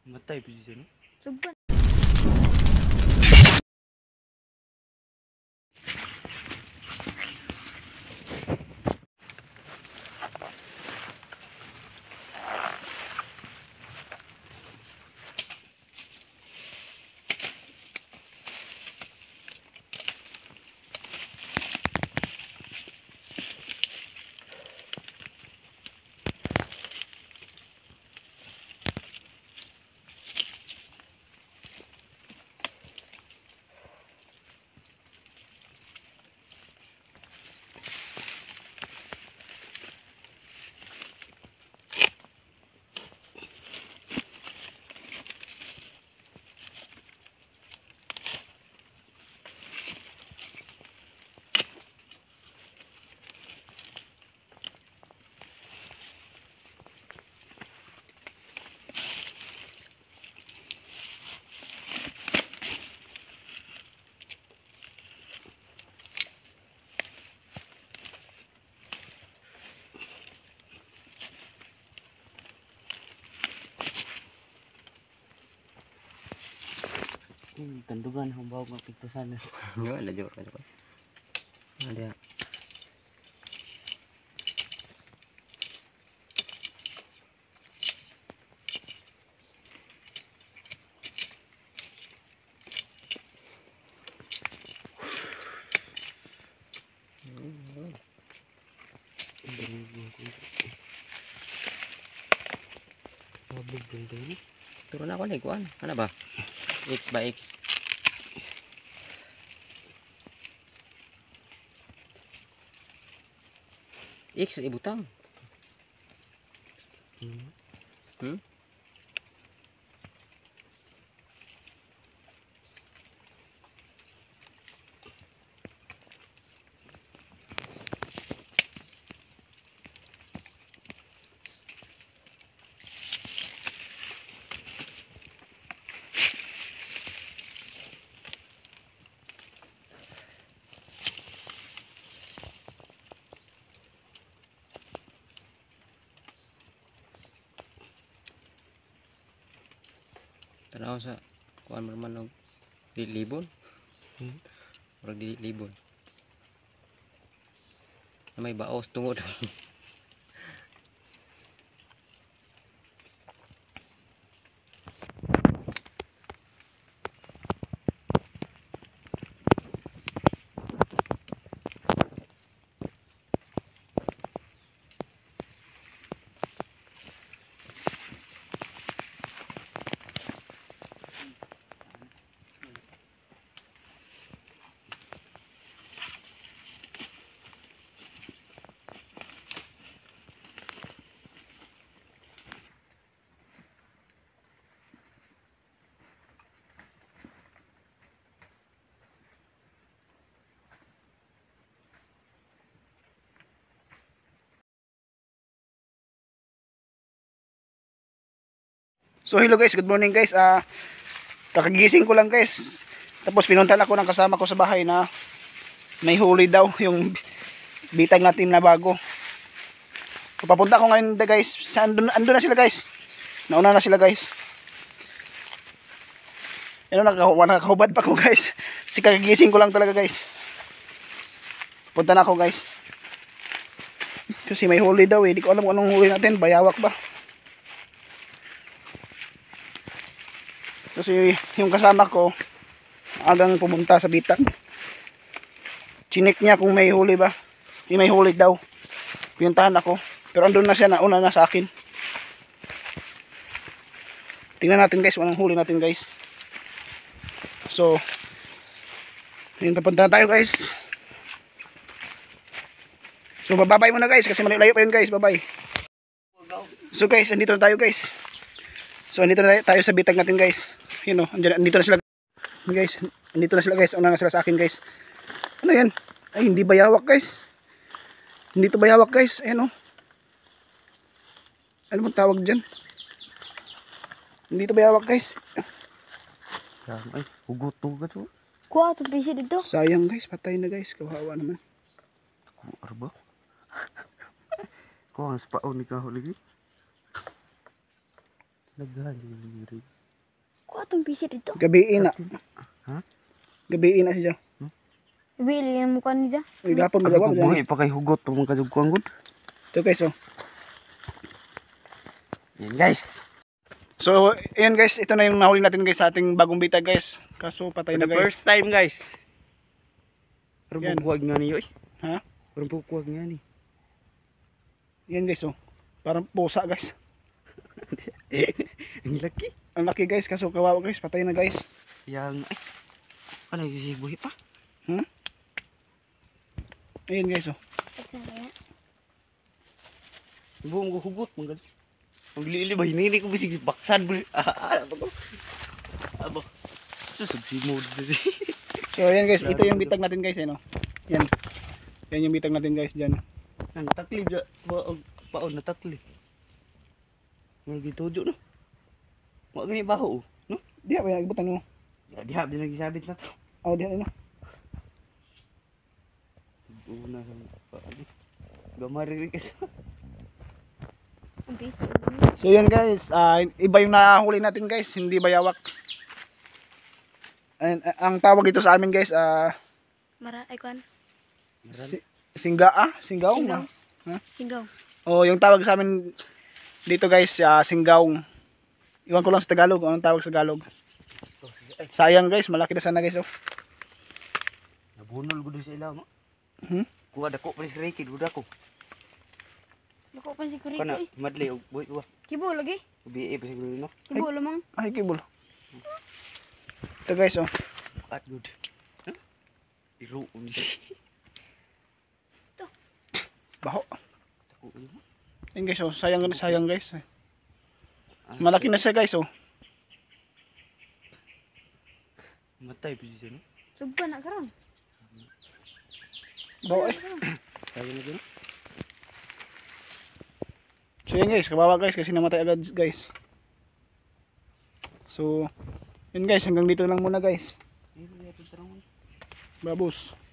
Matay po siya, no? Sugban. Tandugan ang bawag mapigtusan na. Yo, lajo ka ko. Ada. Mabog ganda ini. Turun ako ni kuan. Ano ba? X by X. X ibutang. Hmm? Tanaw sa kuan man og libon. Ora di libon. Na may baos tungod. So hello guys, good morning guys. Kakagising ko lang guys. Tapos pinuntahan ako ng kasama ko sa bahay na may huli daw yung bitag natin na bago. So, papunta ko ngayon guys. Andun na sila guys. Nauna na sila guys. Ano, nakahubad pa ko guys. Kasi kakagising ko lang talaga guys. Punta na ako guys. Kasi may huli daw eh. Di ko alam kung anong huli natin. Bayawak ba? Kasi yung kasama ko agang pumunta sa bitag. Chinik niya kung may huli ba. May huli daw. Pinuntahan ako. Pero andun na siya, nauna na sa akin. Tingnan natin guys, anong huli natin guys. So, yun, papunta na tayo guys. So, bababay muna guys kasi malayo pa yun guys. Babay. So guys, andito na tayo guys. So, andito na tayo sa bitag natin guys. Yun o, andito na sila guys. Andito na sila guys. Una na sila sa akin guys. Ano yan? Ay, hindi bayawak guys. Hindi to bayawak guys. Ayan o. Ano bang tawag dyan? Hindi to bayawak guys. Ay, hugot to ka to. Kuha ito pisi dito. Sayang guys, patay na guys. Kawawa naman. Kuar ba? Kung ang spaon ni kahuli. Naghan yung lirig. Kuha itong pisit dito. Gabiin na. Ha? Gabiin na siya. Bili yung mukha niya. Uy, gapon Ako magawa ko mo buhi pa kay hugot pa mga kadugkuang gud. Ito guys, oh. Yan guys. So, ayan guys, ito na yung nahuli natin guys sa ating bagong bitag guys. Kaso patay For na the guys. first time guys. Pero Yan. bukuwag nga niyo eh. Ha? Pero bukuwag nga ni. Yan guys, oh. Parang pusa guys. Ang laki. Ang laki guys, kaso kawawa guys, patay na guys. Yang ay. Ano yung sisibuhi pa? Ayan guys, oh. Buong ko hugot mga. Ang lili ba hinini ko bisig baksan bro. Ano to? Abo. Susog si mo diri. So ayan guys, ito yung bitag natin guys, ano. Yan. Yan yung bitag natin guys diyan. Ang takli ja paon na takli. Mga gitudo no. Wa gani baho no? Diha ba nagbutan mo? Ya diha din nagisabit na to. Oh, diha na. Una sa gamari kasi. Ang pisit. So yan guys, iba yung nahuli natin guys, hindi bayawak. And, ang tawag dito sa amin guys, Ay, kuhan. singgaw. Singgaw. Ha? Singgaw. Oh, yung tawag sa amin dito guys, singgaw. Iwan ko lang sa Tagalog, anong tawag sa Tagalog. Sayang guys, malaki na sana guys, oh. Nabunol gud sa ilaw no. Hmm? Kuha dako pa sa rekid gud ako. Bako pa si Kuriko Kana eh. madli og boy wa. Kibo lagi. Biye pa siguro no. Kibo lamang. Ay, kibol. Ito guys, oh. At good. Huh? Iro ni. Baho. Tako mo. Ayun guys, oh. Sayang guys. Malaki na siya guys, oh. Matay pa siya no. Sugba na karon. Baho eh. Kaya na din. So yan guys, kawawa guys kasi namatay agad guys. So, yun guys, hanggang dito lang muna guys. Babos.